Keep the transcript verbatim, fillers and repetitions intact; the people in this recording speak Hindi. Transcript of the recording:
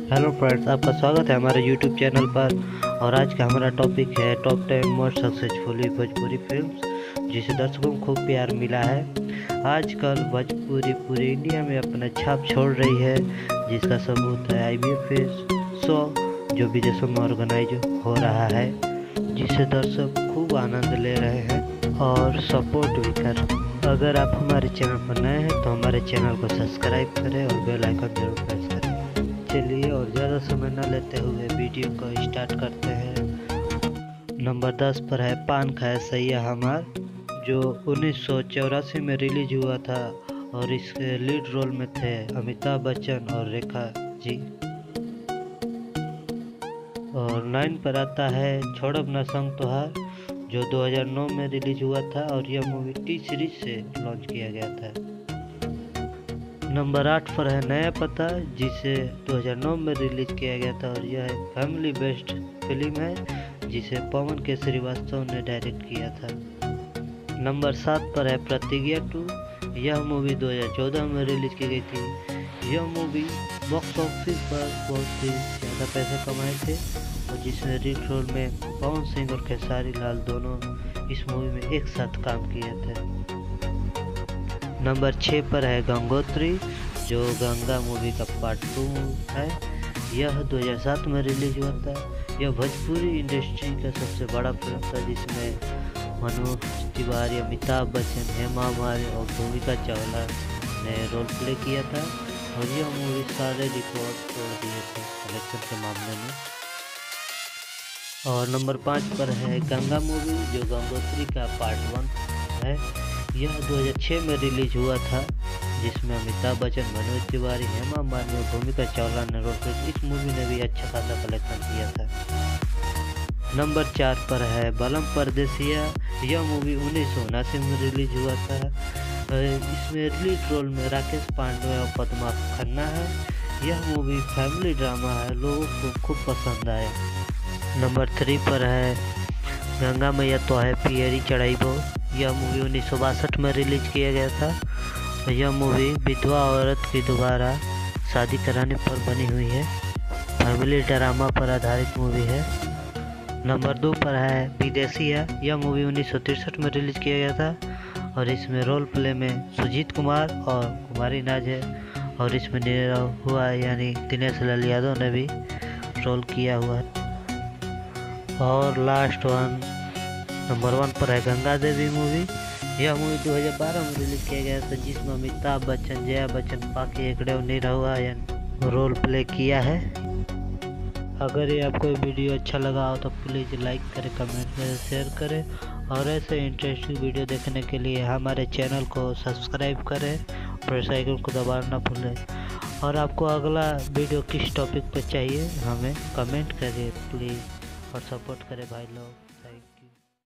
हेलो फ्रेंड्स, आपका स्वागत है हमारे यूट्यूब चैनल पर। और आज का हमारा टॉपिक है top ten most successfully Bhojpuri films, जिसे दर्शकों को खूब प्यार मिला है। आजकल भोजपुरी पूरे इंडिया में अपना छाप छोड़ रही है, जिसका सबूत है आई बी एफ शो जो विदेशों में ऑर्गेनाइज हो रहा है, जिसे दर्शक खूब आनंद ले रहे हैं और सपोर्ट भी कर। अगर आप हमारे चैनल पर नए हैं तो हमारे चैनल को सब्सक्राइब करें और बेल आइकन जरूर प्रेस करें। चलिए और ज़्यादा समय न लेते हुए वीडियो को स्टार्ट करते हैं। नंबर दस पर है पान खाए सैया हमार, जो उन्नीस सौ चौरासी में रिलीज हुआ था और इसके लीड रोल में थे अमिताभ बच्चन और रेखा जी। और नाइन पर आता है छोड़ब न संग तोहार, जो दो हज़ार नौ में रिलीज हुआ था और यह मूवी टी सीरीज से लॉन्च किया गया था। नंबर आठ पर है नया पता, जिसे दो हज़ार नौ में रिलीज किया गया था और यह एक फैमिली बेस्ड फिल्म है, जिसे पवन के श्रीवास्तव ने डायरेक्ट किया था। नंबर सात पर है प्रतिज्ञा टू। यह मूवी दो हज़ार चौदह में रिलीज की गई थी। यह मूवी बॉक्स ऑफिस पर बहुत ही ज़्यादा पैसे कमाए थे और जिसमें लीड रोल में पवन सिंह और खेसारी लाल दोनों इस मूवी में एक साथ काम किए थे। नंबर छः पर है गंगोत्री, जो गंगा मूवी का पार्ट टू है। यह दो हज़ार सात में रिलीज हुआ था। यह भोजपुरी इंडस्ट्री का सबसे बड़ा फिल्म था, जिसमें मनोज तिवारी, अमिताभ बच्चन, हेमा मालिनी और भूमिका चावला ने रोल प्ले किया था और यह मूवी सारे रिकॉर्ड तोड़ दिए थे कलेक्शन के मामले में। और नंबर पाँच पर है गंगा मूवी, जो गंगोत्री का पार्ट वन है। यह दो हज़ार छह में रिलीज हुआ था, जिसमें अमिताभ बच्चन, मनोज तिवारी, हेमा मालिनी और भूमिका चावला ने रोल प्ले। इस मूवी ने भी अच्छा खासा कलेक्शन किया था। नंबर चार पर है बलम परदेसिया। यह मूवी उन्नीस सौ उनासी में रिलीज हुआ था। इसमें लीड रोल में राकेश पांडे और पद्मा खन्ना है। यह मूवी फैमिली ड्रामा है, लोगों को खूब पसंद आया। नंबर थ्री पर है गंगा मैया तो है पियरी चढ़ाइबो। यह मूवी उन्नीस सौ बासठ में रिलीज किया गया था। यह मूवी विधवा औरत की दोबारा शादी कराने पर बनी हुई है, फैमिली ड्रामा पर आधारित मूवी है। नंबर दो पर है विदेशिया। यह मूवी उन्नीस सौ तिरसठ में रिलीज किया गया था और इसमें रोल प्ले में सुजीत कुमार और कुमारी नाज है और इसमें नीरव हुआ यानी दिनेश लाल यादव ने भी रोल किया हुआ है। और लास्ट वन नंबर वन पर है गंगा देवी मूवी। यह मूवी दो हज़ार बारह में रिलीज किया गया था, जिसमें अमिताभ बच्चन, जया बच्चन, पाकी हेगड़े और नीरव यानी रोल प्ले किया है। अगर ये आपको वीडियो अच्छा लगा हो तो प्लीज़ लाइक करें, कमेंट करें, शेयर करें और ऐसे इंटरेस्टिंग वीडियो देखने के लिए हमारे चैनल को सब्सक्राइब करें, प्रेस आइकन को दबाना ना भूलें। और आपको अगला वीडियो किस टॉपिक पर चाहिए हमें कमेंट करिए प्लीज़ और सपोर्ट करें भाई लोग।